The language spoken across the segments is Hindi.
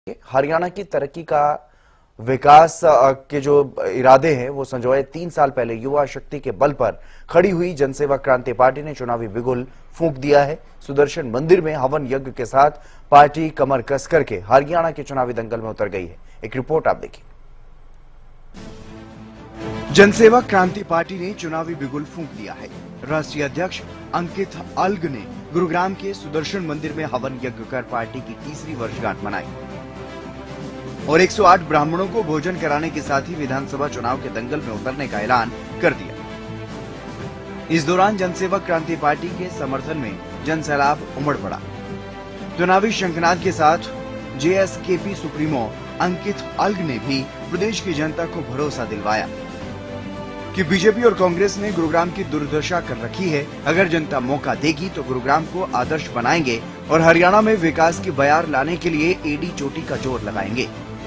हरियाणा की तरक्की का विकास के जो इरादे हैं वो संजोए 3 साल पहले युवा शक्ति के बल पर खड़ी हुई जनसेवक क्रांति पार्टी ने चुनावी बिगुल फूंक दिया है। सुदर्शन मंदिर में हवन यज्ञ के साथ पार्टी कमर कस करके हरियाणा के चुनावी दंगल में उतर गई है। एक रिपोर्ट आप देखिए। जनसेवक क्रांति पार्टी ने चुनावी बिगुल फूंक दिया है। राष्ट्रीय अध्यक्ष अंकित अल्ग ने गुरुग्राम के सुदर्शन मंदिर में हवन यज्ञ कर पार्टी की तीसरी वर्षगांठ मनाई और 108 ब्राह्मणों को भोजन कराने के साथ ही विधानसभा चुनाव के दंगल में उतरने का ऐलान कर दिया। इस दौरान जनसेवक क्रांति पार्टी के समर्थन में जनसैलाब उमड़ पड़ा। चुनावी शंखनाद के साथ जेएसकेपी सुप्रीमो अंकित अल्ग ने भी प्रदेश की जनता को भरोसा दिलवाया कि बीजेपी और कांग्रेस ने गुरुग्राम की दुर्दशा कर रखी है। अगर जनता मौका देगी तो गुरुग्राम को आदर्श बनाएंगे और हरियाणा में विकास की बयार लाने के लिए एडी चोटी का जोर लगाएंगे।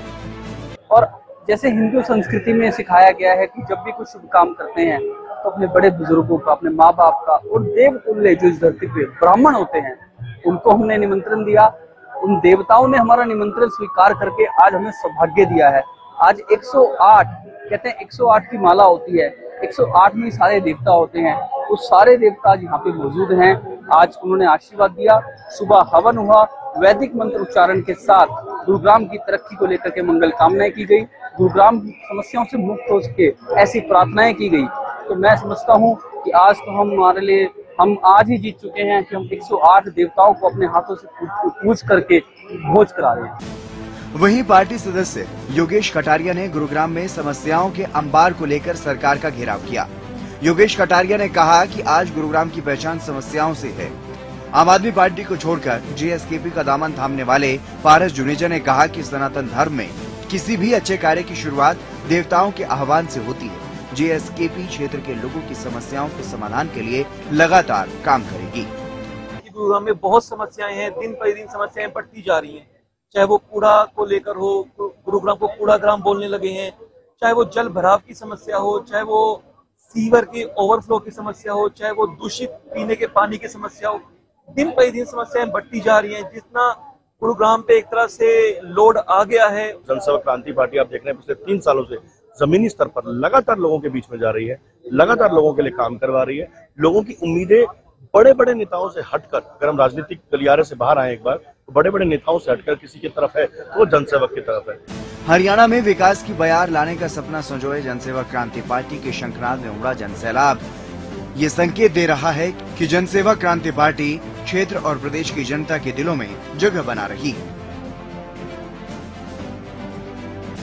और जैसे हिंदू संस्कृति में सिखाया गया है कि जब भी कुछ शुभ काम करते हैं तो अपने बड़े बुजुर्गों का, अपने माँ बाप का और देव तुल्य जो इस धरती पे ब्राह्मण होते हैं उनको हमने निमंत्रण दिया। उन देवताओं ने हमारा निमंत्रण स्वीकार करके आज हमें सौभाग्य दिया है। आज 108 कहते हैं 108 की माला होती है, 108 में सारे देवता होते हैं। वो सारे देवता आज यहाँ पे मौजूद हैं। आज उन्होंने आशीर्वाद दिया। सुबह हवन हुआ, वैदिक मंत्र उच्चारण के साथ गुरुग्राम की तरक्की को लेकर के मंगल कामनाएं की गई। गुरुग्राम समस्याओं से मुक्त हो सके ऐसी प्रार्थनाएं की गई। तो मैं समझता हूँ कि आज तो हम आज ही जीत चुके हैं कि हम 108 देवताओं को अपने हाथों से पूज करके भोज करा रहे हैं। वहीं पार्टी सदस्य योगेश कटारिया ने गुरुग्राम में समस्याओं के अंबार को लेकर सरकार का घेराव किया। योगेश कटारिया ने कहा कि आज गुरुग्राम की पहचान समस्याओं से है। आम आदमी पार्टी को छोड़कर जेएसकेपी का दामन थामने वाले पारस जुनेजा ने कहा कि सनातन धर्म में किसी भी अच्छे कार्य की शुरुआत देवताओं के आह्वान से होती है। जेएसकेपी क्षेत्र के लोगों की समस्याओं के समाधान के लिए लगातार काम करेगी। गुरुग्राम में बहुत समस्याएं हैं, दिन पर दिन समस्याएं बढ़ती जा रही हैं। चाहे वो कूड़ा को लेकर हो, गुरुग्राम को कूड़ा ग्राम बोलने लगे हैं, चाहे वो जल भराव की समस्या हो, चाहे वो सीवर के ओवरफ्लो की समस्या हो, चाहे वो दूषित पीने के पानी की समस्या हो, दिन पर दिन समस्याएं बढ़ती जा रही हैं। जितना गुरुग्राम पे एक तरह से लोड आ गया है। जनसेवक क्रांति पार्टी आप देख रहे हैं पिछले 3 सालों से जमीनी स्तर पर लगातार लोगों के बीच में जा रही है, लगातार लोगों के लिए काम करवा रही है। लोगों की उम्मीदें बड़े बड़े नेताओं से हटकर, अगर हम राजनीतिक गलियारे से बाहर आए एक बार, तो बड़े बड़े नेताओं से हटकर किसी की तरफ है तो वो जनसेवक की तरफ है। हरियाणा में विकास की बयार लाने का सपना संजोए जनसेवक क्रांति पार्टी के शंखनाद में उमड़ा जनसैलाब ये संकेत दे रहा है कि जनसेवक क्रांति पार्टी क्षेत्र और प्रदेश की जनता के दिलों में जगह बना रही।